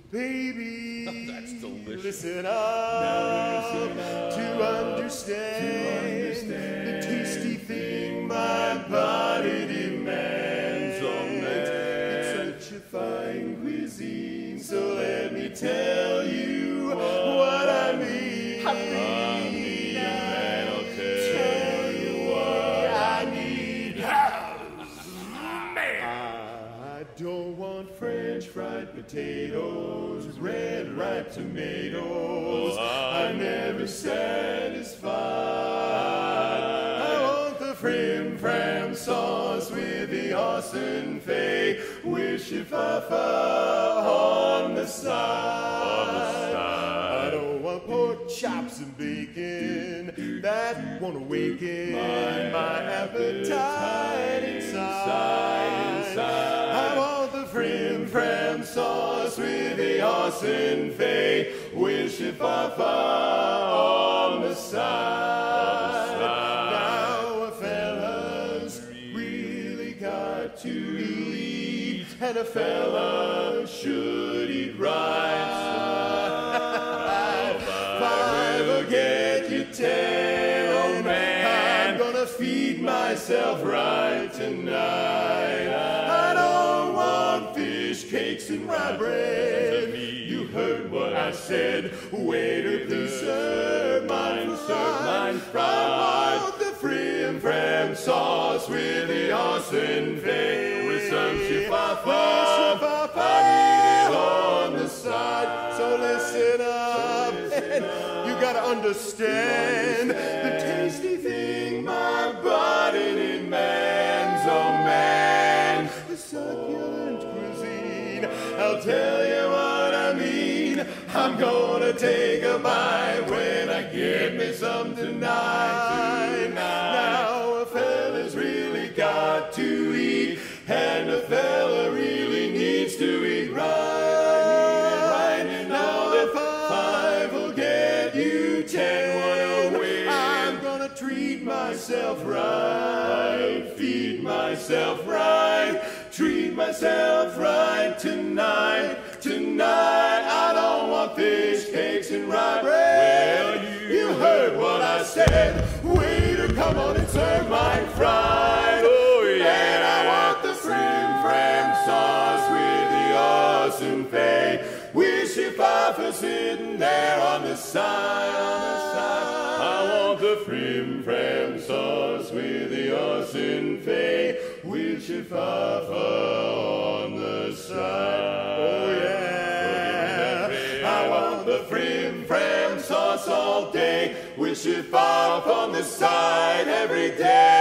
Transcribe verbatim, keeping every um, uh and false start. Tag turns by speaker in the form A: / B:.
A: Baby,
B: that's delicious.
A: Listen up,
B: listen up
A: to, understand
B: to understand
A: the tasty thing my body demands. Oh man, it's such a fine cuisine, so let me tell you what I mean.
B: I mean, man, I'll tell you what I need. Man.
A: I don't want French fried potatoes, red ripe tomatoes. I'm never satisfied. I want the Frim Fram sauce with the awesome fay, wish-if-I-fa on the side. I don't want pork chops and bacon that won't awaken my appetite inside. I want the Frim Fram sauce with the awesome fay, wish-if-I-fa on the side. Now a fella's really got to eat, and a fella should eat right. Five will get you ten. Oh man, I'm gonna feed myself right tonight. I don't want fish cakes and rye bread. You heard what I said. Waiter, please serve mine, serve mine fried. I want the Frim Fram sauce with the awesome fay, with some shifa-fa. I need it on the side. So listen up, and you gotta understand the tasty thing my body demands. Oh man, the succulent cuisine, I'll tell you what I mean. I'm gonna take a bite when I get me some tonight. Now a fella's really got to eat, and a fella really needs to eat right. Now the five will get you ten. One away. I'm gonna treat myself right, feed myself right, treat myself right tonight. Tonight I don't want fish cakes and rye bread. Well, you, you heard what I said. Waiter, come on and serve mine fried. Oh yeah. And I want the Frim Fram sauce with the awesome fay, wish-if-I-fa sitting there on the side, on the side. I want the Frim Fram sauce with the awesome fay, wish-if-I-fa on the side. Oh yeah. I want the Frim Fram sauce all day, wish-if-I-fa on the side every day.